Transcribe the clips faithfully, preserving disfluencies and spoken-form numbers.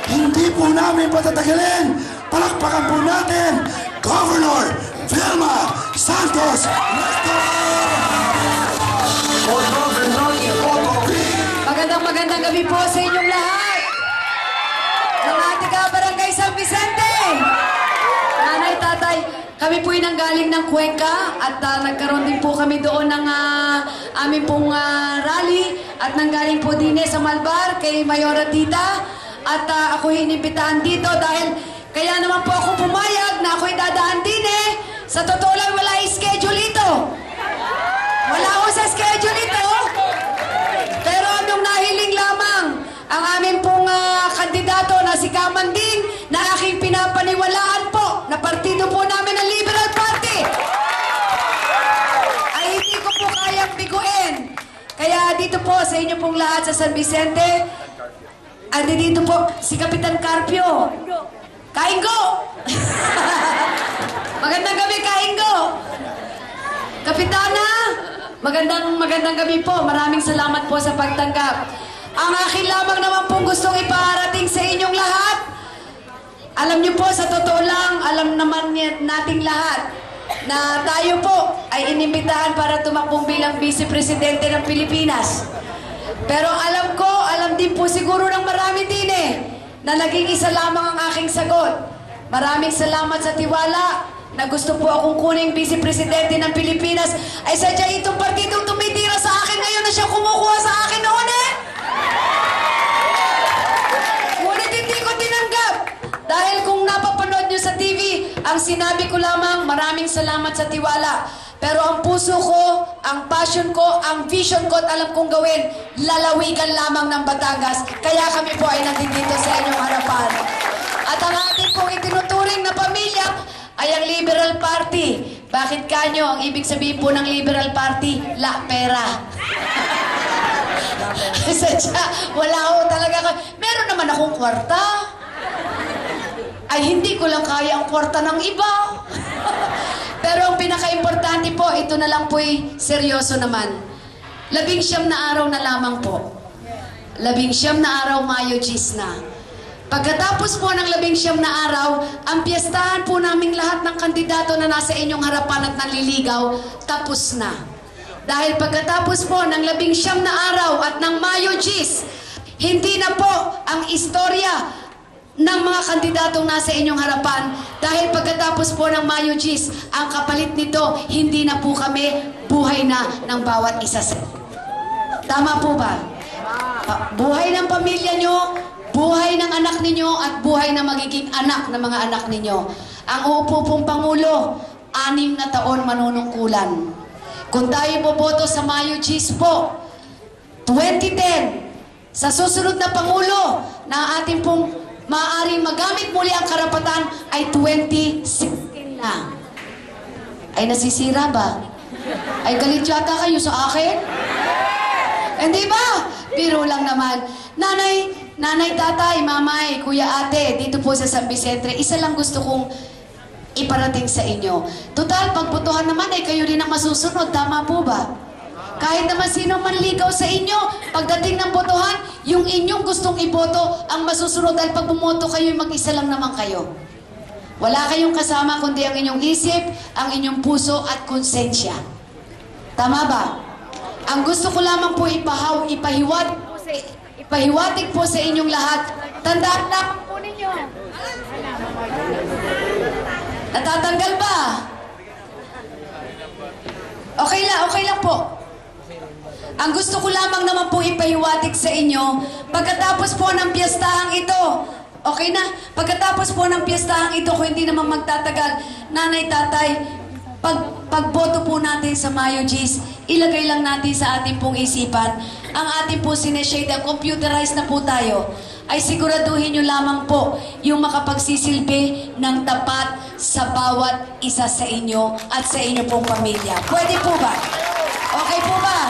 hindi po namin patatagalin. Palakpakan po natin, Governor Vilma Santos. Magandang magandang gabi po sa inyong lahat. Ng ating Barangay San Vicente. Nanay, tatay, kami po'y nanggaling ng Cuenca at uh, nagkaroon din po kami doon ng uh, aming pong uh, rally at nanggaling po din sa Malbar kay Mayora Tita at uh, ako'y inibitahan dito dahil kaya naman po ako pumayag na ako'y dadaan din eh. Sa totoo lang wala schedule ito. Wala ako sa schedule ito. Pero anong nahiling lamang ang aming pong uh, kandidato na si Kamanding na aking pinapaniwalaan po na partido po namin ng Liberal Party ay hindi ko po kayang biguin. Kaya dito po sa inyo pong lahat sa San Vicente, andi dito po si Kapitan Carpio. Kaingo! Magandang gabi, Kaingo! Kapitana, magandang magandang gabi po. Maraming salamat po sa pagtanggap. Ang akin lamang naman pong gustong iparating sa inyong lahat. Alam niyo po, sa totoo lang, alam naman nating lahat na tayo po ay inimbitahan para tumakbong bilang Vice Presidente ng Pilipinas. Pero alam ko, alam din po siguro ng marami din eh, na naging isa lamang ang aking sagot. Maraming salamat sa tiwala na gusto po akong kuning Vice Presidente ng Pilipinas ay sadya itong partidong tumitira sa akin ngayon na siya kumukuha sa akin noon eh. Ngunit hindi ko tinanggap dahil kung napapanood nyo sa T V, ang sinabi ko lamang maraming salamat sa tiwala. Pero ang puso ko, ang passion ko, ang vision ko at alam kong gawin, lalawigan lamang ng Batangas. Kaya kami po ay nandito sa inyong harapan. At ang ating pong itinuturing na pamilya ay ang Liberal Party. Bakit kanyo? Ang ibig sabihin po ng Liberal Party, la pera. Sadya, wala ho talaga. Meron naman akong kwarta. Ay hindi ko lang kaya ang kwarta ng iba. Pero ang pinaka-importante po, ito na lang po'y seryoso naman. Labing siyam na araw na lamang po. Labing siyam na araw, Mayo Gis na. Pagkatapos po ng labing siyam na araw, ang piyestahan po naming lahat ng kandidato na nasa inyong harapan at nanliligaw, tapos na. Dahil pagkatapos po ng labing siyam na araw at ng Mayo Gis, hindi na po ang istorya ng mga kandidatong nasa inyong harapan dahil pagkatapos po ng Mayo Gis, ang kapalit nito, hindi na po kami buhay na ng bawat isa. Tama po ba? Buhay ng pamilya nyo, buhay ng anak ninyo at buhay na magiging anak ng mga anak ninyo. Ang uupo pong Pangulo, anim na taon manunungkulan. Kung tayo boboto sa Mayo Gis po, twenty ten, sa susunod na Pangulo na ating pong maaaring magamit muli ang karapatan ay twenty sixteen na. Ay nasisira ba? Ay galit yata kayo sa akin? Hindi ba? Biro lang naman. Nanay, nanay, tatay, mamay, kuya, ate, dito po sa San Vicente, isa lang gusto kong iparating sa inyo. Total, pagbotohan naman ay kayo rin ang masusunod. Tama po ba? Kahit naman sino manligaw sa inyo, pagdating ng botohan, yung inyong gustong iboto ang masusunod dahil pag bumoto kayo, mag-isa lang naman kayo. Wala kayong kasama kundi ang inyong isip, ang inyong puso at konsensya. Tama ba? Ang gusto ko lamang po ipahaw, ipahiwatig po sa, ipahiwatig po sa inyong lahat. Tandaan lamang po ninyo. Natatanggal ba? Okay lang, okay lang po. Ang gusto ko lamang naman po ipahiwatig sa inyo, pagkatapos po ng piyestahang ito, okay na, pagkatapos po ng piyestahang ito, kung hindi naman magtatagal, nanay, tatay, pag, pagboto po natin sa Mayo Gis, ilagay lang natin sa ating pong isipan, ang ating po sineshade, computerized na po tayo, ay siguraduhin nyo lamang po yung makapagsisilbi ng tapat sa bawat isa sa inyo at sa inyo pong pamilya. Pwede po ba? Okay po ba?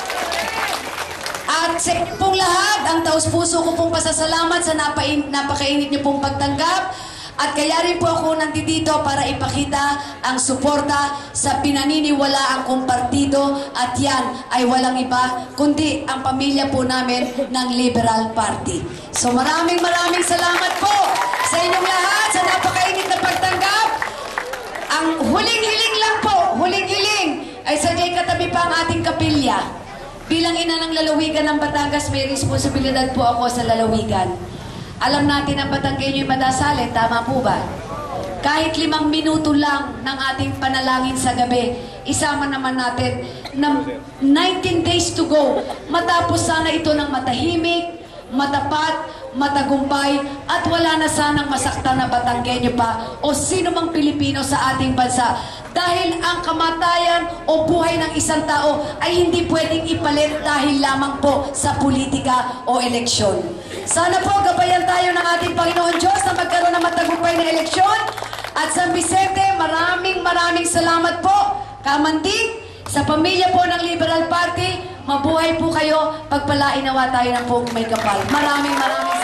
At sa pong lahat, ang taos-puso ko pong pasasalamat sa napain, napakainit niyo pong pagtanggap. At kaya rin po ako nandito para ipakita ang suporta sa pinaniniwalaang kong partido at yan ay walang iba kundi ang pamilya po namin ng Liberal Party. So maraming maraming salamat po sa inyong lahat sa napakainit na pagtanggap. Ang huling-hiling lang po, huling-hiling ay sadya'y katabi pa ang ating kapilya. Bilang ina ng lalawigan ng Batangas, may responsibilidad po ako sa lalawigan. Alam natin ang Batanggenyo ay madasalin, tama po ba? Kahit limang minuto lang ng ating panalangin sa gabi, isama naman natin na nineteen days to go. Matapos sana ito ng matahimik, matapat, matagumpay, at wala na sanang masaktan na Batanggenyo pa o sino mang Pilipino sa ating bansa. Dahil ang kamatayan o buhay ng isang tao ay hindi pwedeng ipalit dahil lamang po sa politika o eleksyon. Sana po gabayan tayo ng ating Panginoon Diyos na magkaroon ng matagumpay na eleksyon. At San Vicente, maraming maraming salamat po. Kamantig, sa pamilya po ng Liberal Party, mabuhay po kayo. Pagpalainawa tayo ng pong may kapal. Maraming maraming